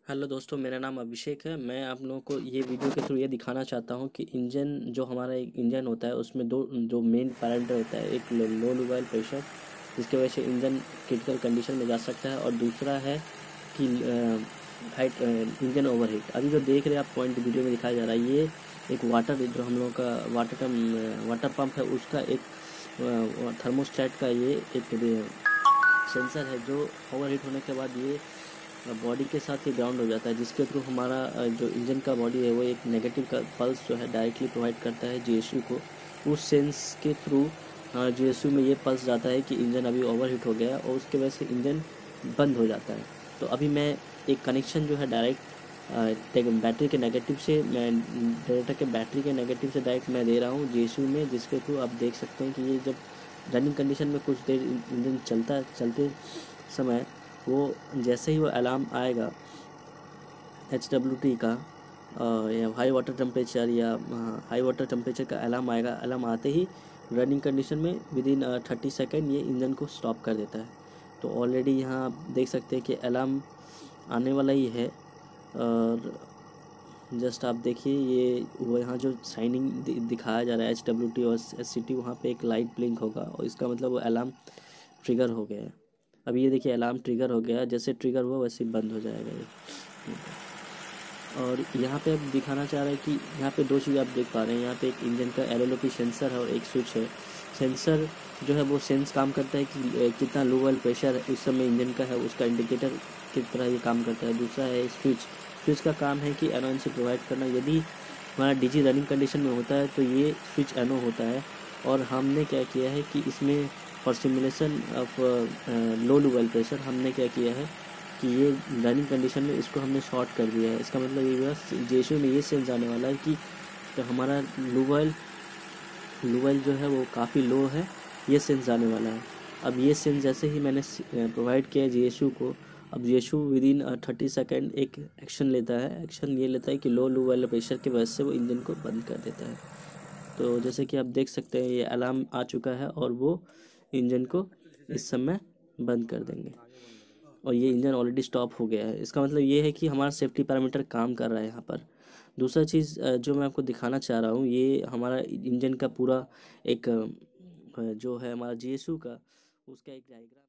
Hello दोस्तों, मेरा नाम अभिषेक है। मैं आप लोगों को ये वीडियो के थ्रू ये दिखाना चाहता हूँ कि इंजन जो हमारा एक इंजन होता है उसमें दो जो मेन पैरामीटर होता है, एक लो लुबाइल प्रेशर जिसकी वजह से इंजन क्रिटिकल कंडीशन में जा सकता है, और दूसरा है कि हाइट इंजन ओवरहीट। अभी जो देख रहे हैं आप पॉइंट वीडियो में दिखाया जा रहा है, ये एक वाटर जो हम लोगों का वाटर पंप है उसका एक थर्मोस्टेट का ये एक सेंसर है जो ओवरहीट होने के बाद ये बॉडी के साथ ही ग्राउंड हो जाता है, जिसके थ्रू हमारा जो इंजन का बॉडी है वो एक नेगेटिव का पल्स जो है डायरेक्टली प्रोवाइड करता है जीएसयू को। उस सेंस के थ्रू जीएसयू में ये पल्स जाता है कि इंजन अभी ओवरहीट हो गया है, और उसके वजह से इंजन बंद हो जाता है। तो अभी मैं एक कनेक्शन जो है डायरेक्ट बैटरी के नेगेटिव से, मैं जनरेटर के बैटरी के नेगेटिव से डायरेक्ट मैं दे रहा हूँ जीएसयू में, जिसके थ्रू आप देख सकते हैं कि ये जब रनिंग कंडीशन में कुछ देर इंजन चलते समय वो जैसे ही वो अलार्म आएगा HWT का या हाई वाटर टेम्परेचर या हाई वाटर टेम्परेचर का अलार्म आएगा, अलार्म आते ही रनिंग कंडीशन में विद इन 30 सेकेंड ये इंजन को स्टॉप कर देता है। तो ऑलरेडी यहाँ आप देख सकते हैं कि अलार्म आने वाला ही है, और जस्ट आप देखिए ये वो यहाँ जो साइनिंग दिखाया जा रहा है HWT और SCT, वहाँ पे एक लाइट ब्लिंक होगा और इसका मतलब वो अलार्म ट्रिगर हो गया है। अभी ये देखिए अलार्म ट्रिगर हो गया, जैसे ट्रिगर हुआ वैसे ही बंद हो जाएगा ये। और यहाँ पे अब दिखाना चाह रहा है कि यहाँ पे दो चीज़ आप देख पा रहे हैं। यहाँ पे एक इंजन का LLOP सेंसर है और एक स्विच है। सेंसर जो है वो सेंस काम करता है कि कितना लो ऑयल प्रेशर उस समय इंजन का है, उसका इंडिकेटर की तरह ये काम करता है। दूसरा है स्विच। स्विच का काम है कि एनओएनसी प्रोवाइड करना। यदि हमारा डीजी रनिंग कंडीशन में होता है तो ये स्विच एनो होता है, और हमने क्या किया है कि इसमें for simulation of low oil pressure हमने क्या किया है कि ये रनिंग कंडीशन में इसको हमने शॉर्ट कर दिया है। इसका मतलब ये हुआ जेशो में ये सेंस आने वाला है कि तो हमारा लुबल जो है वो काफ़ी लो है, ये सेंस आने वाला है। अब ये सेंस जैसे ही मैंने प्रोवाइड किया है जीएसयू को, अब जीएसयू विद इन 30 सेकेंड एक एक्शन लेता है। एक्शन ये लेता है कि लो लुबल प्रेशर की वजह से वो इंजन को बंद कर देता है। तो जैसे कि आप देख सकते हैं ये अलार्म आ चुका है और वो इंजन को इस समय बंद कर देंगे, और ये इंजन ऑलरेडी स्टॉप हो गया है। इसका मतलब ये है कि हमारा सेफ्टी पैरामीटर काम कर रहा है यहाँ पर। दूसरा चीज़ जो मैं आपको दिखाना चाह रहा हूँ, ये हमारा इंजन का पूरा एक जो है हमारा जीएसयू का, उसका एक डायग्राम